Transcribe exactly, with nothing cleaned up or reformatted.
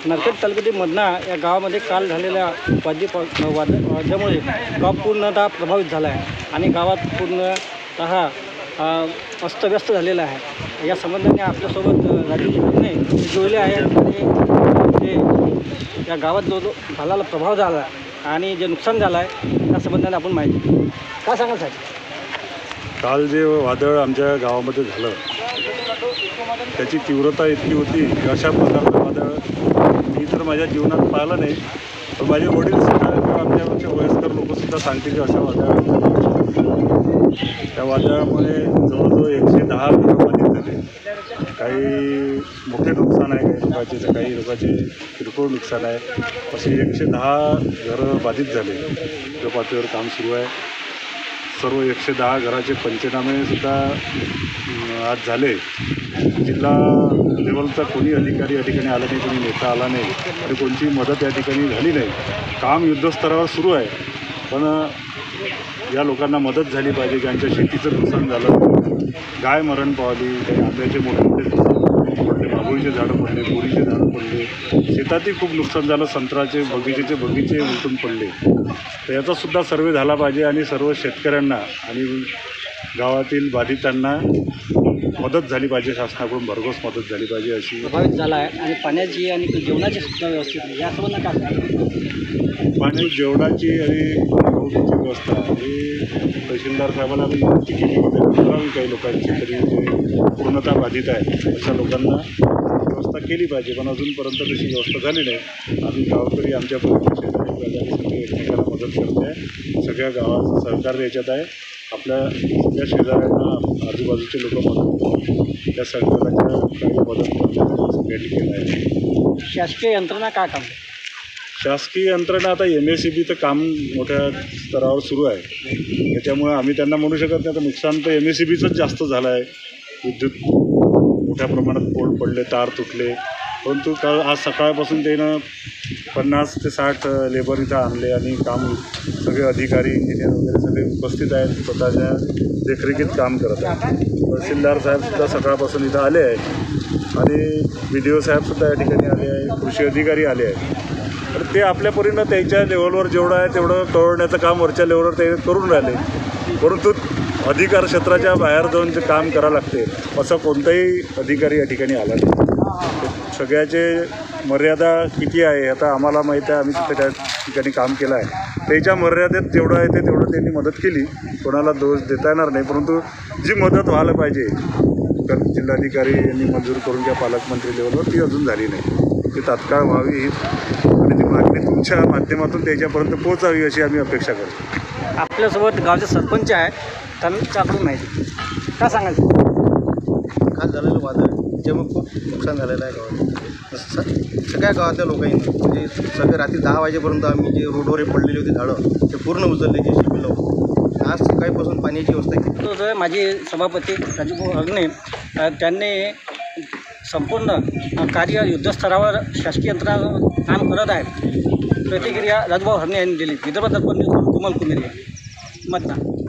नरखेड तालुक्यातील मदना या गावामध्ये काल झालेल्या वाद्य वाद वाद्यामुळे गाव पूर्णतः प्रभावित झाला आहे आणि गावात पूर्णतः अस्तव्यस्त झालेला आहे। या संबंधाने आपल्यासोबत राजू हरणे जोडले आहेत आणि ते या गावात जो जो झालेला प्रभाव झाला आणि जे नुकसान झालं आहे त्या संबंधाने आपण माहिती काय सांगाल साहेब? काल जे वादळ आमच्या गावामध्ये झालं त्याची तीव्रता इतकी होती की अशा प्रकारचं वादळ मी तर माझ्या जीवनात पाहिलं नाही, तर माझे वडीलसुद्धा किंवा आमच्यापेक्षा वयस्कर लोकंसुद्धा सांगतील की अशा वादळ त्या वादळामुळे जवळजवळ एकशे दहा घरं बाधित झाले। काही मोठे नुकसान आहे, काही लोकांचे तर काही लोकांचे किरकोळ नुकसान आहे। असे एकशे दहा घरं बाधित झाले। जो पातळीवर काम सुरू आहे, सर्व एकशे दहा घराचे पंचनामेसुद्धा आज झाले। जिल्हा लेवलचा कोणी अधिकारी या ठिकाणी आला नाही, कोणी नेता आला नाही आणि कोणती मदत या ठिकाणी झाली नाही। काम युद्धस्तरावर सुरू आहे, पण या लोकांना मदत झाली पाहिजे ज्यांच्या शेतीचं नुकसान झालं, गाय मरण पावली, काही आंब्याचे मोठे मोठे पडले, बाभुळीचे झाडं पडले, बोरीचे झाडं पडले, शेतातही खूप नुकसान झालं, संत्र्याचे बगीचेचे बगीचे उलटून पडले। तर याचासुद्धा सर्वे झाला पाहिजे आणि सर्व शेतकऱ्यांना आणि गावातील बाधितांना मदत झाली पाहिजे, शासनाकडून भरघोस मदत झाली पाहिजे अशी प्रभावित झाला आहे। आणि पाण्याची आणि जेवणाची सुद्धा व्यवस्थित या संबंधात काय पाणी जेवणाची आणि वाहतुकीची व्यवस्था ही तहसीलदार साहेबांना आम्ही विनंती केली होती करावी काही लोकांची तरी जे पूर्णतः बाधित आहे अशा लोकांना व्यवस्था केली पाहिजे, पण अजूनपर्यंत तशी व्यवस्था झाली नाही। आम्ही गावकरी आमच्या शेजारी सगळे एकमेकांना मदत करते आहे, सगळ्या गावाचं सहकार्य याच्यात आहे। आपल्या सगळ्या शेजाऱ्यांना आजूबाजूचे लोक मदत त्या सगळ्यांच्या काही मदत करण्याचं सगळ्यांनी केलं आहे। शासकीय यंत्रणा काय काम? शासकीय यंत्रणा आता एम एस सी बीचं काम मोठ्या स्तरावर सुरू आहे, त्याच्यामुळे आम्ही त्यांना म्हणू शकत नाही। आता नुकसान तर एम एस सी बीचंच जास्त झालं आहे, विद्युत मोठ्या प्रमाणात पोल पडले, तार तुटले, परंतु काल आज सकाळपासून त्यानं पन्नास ते साठ लेबर इथं आणले आणि काम सगळे अधिकारी इंजिनियर वगैरे सगळे उपस्थित आहेत, स्वतःच्या देखरेखीत काम करत आहेत। तहसीलदार साहेबसुद्धा सकाळपासून इथं आले आहेत आणि बी डी ओ साहेबसुद्धा या ठिकाणी आले आहे, कृषी अधिकारी आले आहेत। तर ते आपल्या परीनं त्यांच्या लेवलवर जेवढं आहे तेवढं कळवण्याचं काम वरच्या लेवलवर ते करून राहिले, परंतु अधिकार क्षेत्राच्या बाहेर जाऊन जे काम करावं लागते असं कोणताही अधिकारी या ठिकाणी आला नाही। सगळ्याचे मर्यादा किती आहे आता आम्हाला माहीत आहे, आम्ही तिथे त्या ठिकाणी काम केलं आहे, त्याच्या मर्यादेत जेवढं आहे ते तेवढं त्यांनी मदत केली, कोणाला दोष देता येणार नाही। परंतु जी मदत व्हायला पाहिजे तर जिल्हाधिकारी यांनी मंजूर करून घ्या पालकमंत्री लेवलवर, ती अजून झाली नाही, ती तात्काळ व्हावी ही आणि ती मागणी तुमच्या माध्यमातून त्याच्यापर्यंत पोहोचावी अशी आम्ही अपेक्षा करतो। आपल्यासोबत गावचे सरपंच आहेत, त्यांच्याकडून माहिती काय सांगायचं? काल झालेलं वादळ त्याच्यामुळे खूप नुकसान झालेलं आहे गावात, स सगळ्या गावातल्या लोकांनी म्हणजे सगळे रात्री दहा वाजेपर्यंत आम्ही जे रोडवर पडलेली होती झाडं ते पूर्ण उचलले, जे शिबी लावून आज सकाळीपासून पाण्याची व्यवस्था केली। तो जो माजी सभापती राजू हरणे त्यांनी संपूर्ण कार्य युद्धस्तरावर शासकीय यंत्रणा काम करत आहेत, प्रतिक्रिया राजूभाऊ हरणे यांनी दिली। विदर्भ दर्पण न्यूज कुमल कुमेरिया, मदना।